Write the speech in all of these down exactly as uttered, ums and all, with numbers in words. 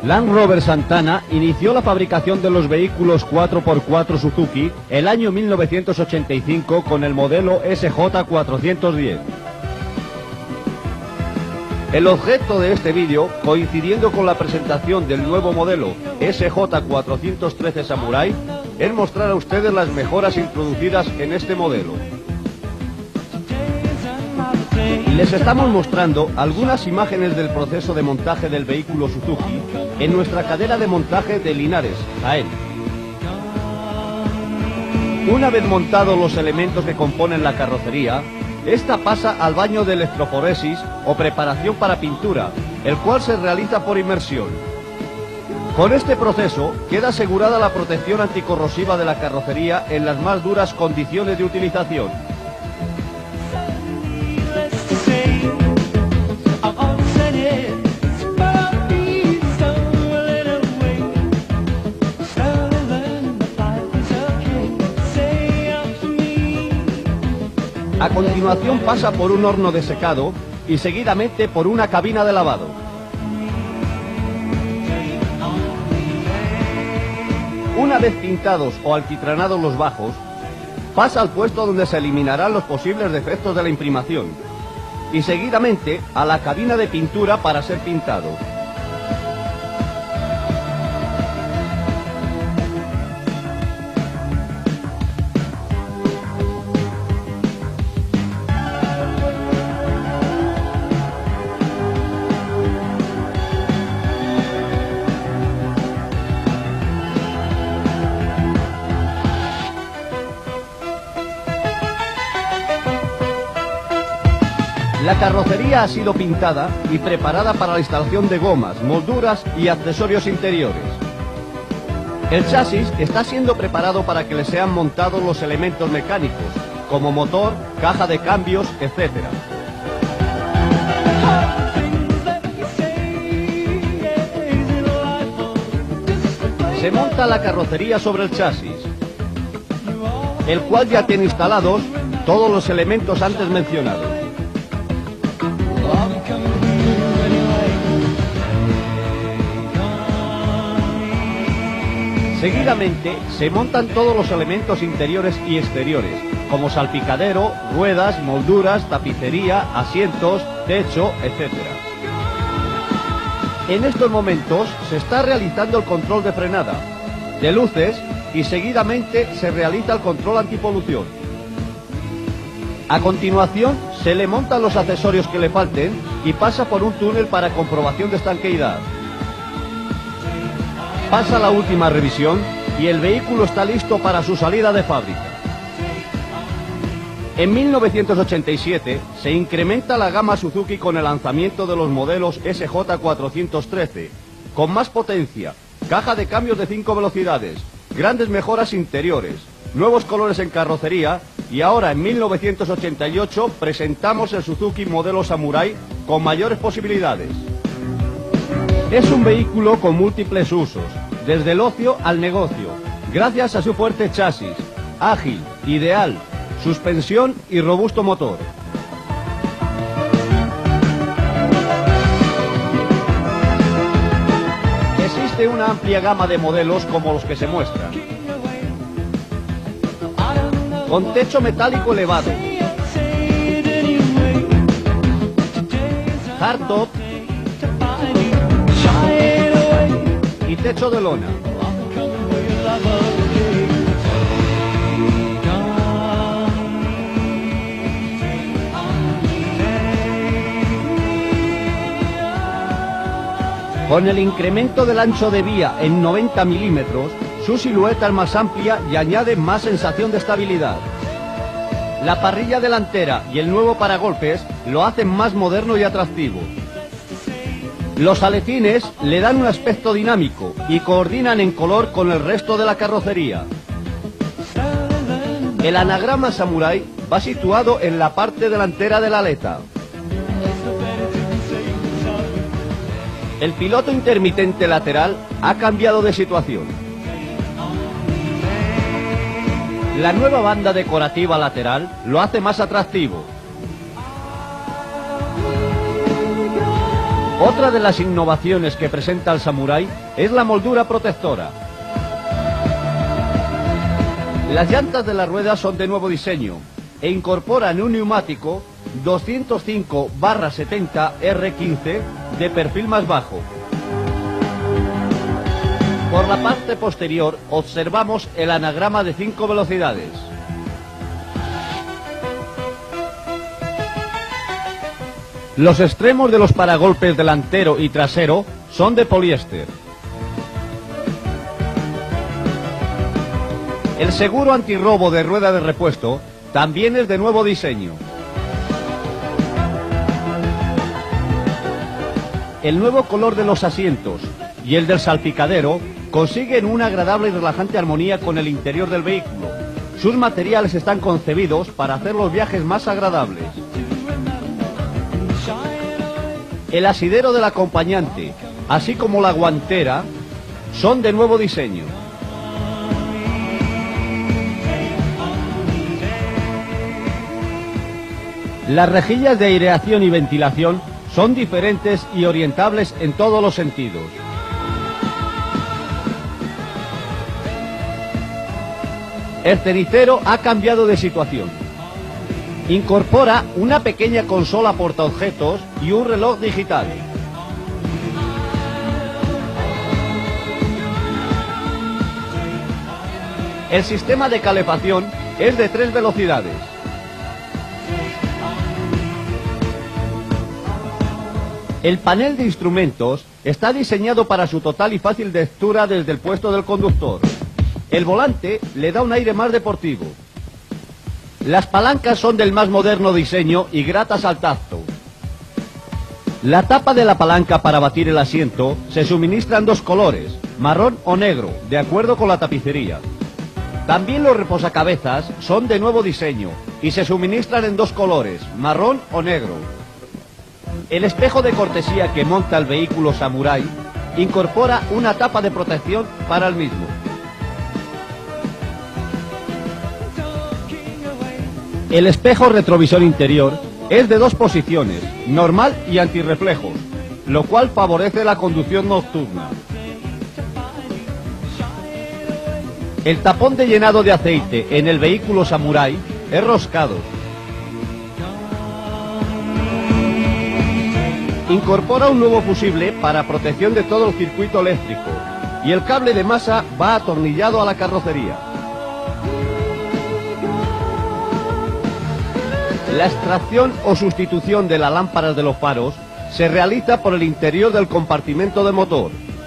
Land Rover Santana inició la fabricación de los vehículos cuatro por cuatro Suzuki el año mil novecientos ochenta y cinco con el modelo S J cuatrocientos diez. El objeto de este vídeo, coincidiendo con la presentación del nuevo modelo S J cuatrocientos trece Samurai, es mostrar a ustedes las mejoras introducidas en este modelo. Les estamos mostrando algunas imágenes del proceso de montaje del vehículo Suzuki en nuestra cadera de montaje de Linares, Jaén. Una vez montados los elementos que componen la carrocería, esta pasa al baño de electroforesis o preparación para pintura, el cual se realiza por inmersión. Con este proceso queda asegurada la protección anticorrosiva de la carrocería en las más duras condiciones de utilización. A continuación pasa por un horno de secado y seguidamente por una cabina de lavado. Una vez pintados o alquitranados los bajos, pasa al puesto donde se eliminarán los posibles defectos de la imprimación y seguidamente a la cabina de pintura para ser pintado. La carrocería ha sido pintada y preparada para la instalación de gomas, molduras y accesorios interiores. El chasis está siendo preparado para que le sean montados los elementos mecánicos, como motor, caja de cambios, etcétera. Se monta la carrocería sobre el chasis, el cual ya tiene instalados todos los elementos antes mencionados. Seguidamente se montan todos los elementos interiores y exteriores, como salpicadero, ruedas, molduras, tapicería, asientos, techo, etcétera. En estos momentos se está realizando el control de frenada, de luces y seguidamente se realiza el control antipolución. A continuación se le montan los accesorios que le falten y pasa por un túnel para comprobación de estanqueidad. Pasa la última revisión y el vehículo está listo para su salida de fábrica. En mil novecientos ochenta y siete se incrementa la gama Suzuki con el lanzamiento de los modelos S J cuatrocientos trece, con más potencia, caja de cambios de cinco velocidades, grandes mejoras interiores, nuevos colores en carrocería y ahora en mil novecientos ochenta y ocho presentamos el Suzuki modelo Samurai con mayores posibilidades. Es un vehículo con múltiples usos, desde el ocio al negocio, gracias a su fuerte chasis, ágil, ideal, suspensión y robusto motor. Existe una amplia gama de modelos como los que se muestran. Con techo metálico elevado, hardtop y techo de lona. Con el incremento del ancho de vía en noventa milímetros, su silueta es más amplia y añade más sensación de estabilidad. La parrilla delantera y el nuevo paragolpes lo hacen más moderno y atractivo. Los aletines le dan un aspecto dinámico y coordinan en color con el resto de la carrocería. El anagrama Samurai va situado en la parte delantera de la aleta. El piloto intermitente lateral ha cambiado de situación. La nueva banda decorativa lateral lo hace más atractivo. Otra de las innovaciones que presenta el Samurai es la moldura protectora. Las llantas de la rueda son de nuevo diseño e incorporan un neumático doscientos cinco barra setenta R quince de perfil más bajo. Por la parte posterior observamos el anagrama de cinco velocidades. Los extremos de los paragolpes delantero y trasero son de poliéster. El seguro antirrobo de rueda de repuesto también es de nuevo diseño. El nuevo color de los asientos y el del salpicadero consiguen una agradable y relajante armonía con el interior del vehículo. Sus materiales están concebidos para hacer los viajes más agradables. El asidero del acompañante, así como la guantera, son de nuevo diseño. Las rejillas de aireación y ventilación son diferentes y orientables en todos los sentidos. El cenicero ha cambiado de situación. Incorpora una pequeña consola portaobjetos y un reloj digital. El sistema de calefacción es de tres velocidades. El panel de instrumentos está diseñado para su total y fácil lectura desde el puesto del conductor. El volante le da un aire más deportivo. Las palancas son del más moderno diseño y gratas al tacto. La tapa de la palanca para batir el asiento se suministra en dos colores, marrón o negro, de acuerdo con la tapicería. También los reposacabezas son de nuevo diseño y se suministran en dos colores, marrón o negro. El espejo de cortesía que monta el vehículo Samurai incorpora una tapa de protección para el mismo. El espejo retrovisor interior es de dos posiciones, normal y antirreflejos, lo cual favorece la conducción nocturna. El tapón de llenado de aceite en el vehículo Samurai es roscado. Incorpora un nuevo fusible para protección de todo el circuito eléctrico y el cable de masa va atornillado a la carrocería. La extracción o sustitución de las lámparas de los faros se realiza por el interior del compartimento de motor.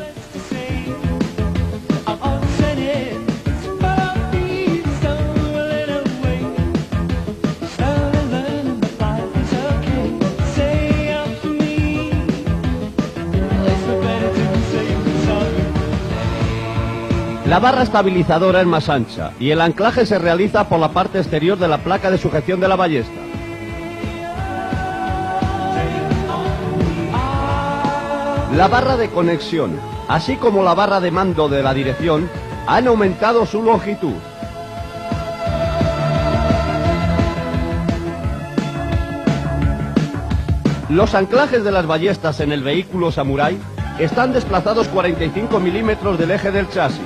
La barra estabilizadora es más ancha y el anclaje se realiza por la parte exterior de la placa de sujeción de la ballesta. La barra de conexión, así como la barra de mando de la dirección, han aumentado su longitud. Los anclajes de las ballestas en el vehículo Samurai están desplazados cuarenta y cinco milímetros del eje del chasis.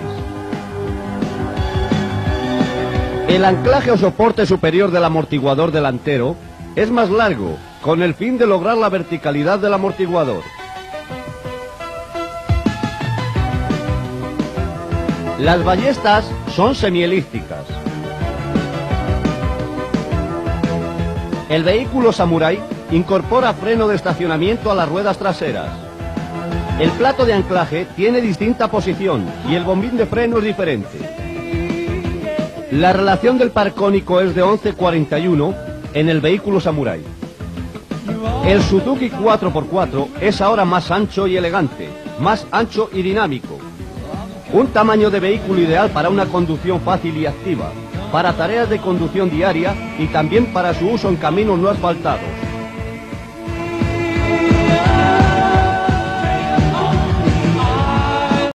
El anclaje o soporte superior del amortiguador delantero es más largo, con el fin de lograr la verticalidad del amortiguador. Las ballestas son semielípticas. El vehículo Samurai incorpora freno de estacionamiento a las ruedas traseras. El plato de anclaje tiene distinta posición y el bombín de freno es diferente. La relación del par cónico es de once cuarenta y uno en el vehículo Samurai. El Suzuki cuatro por cuatro es ahora más ancho y elegante, más ancho y dinámico. Un tamaño de vehículo ideal para una conducción fácil y activa, para tareas de conducción diaria y también para su uso en caminos no asfaltados.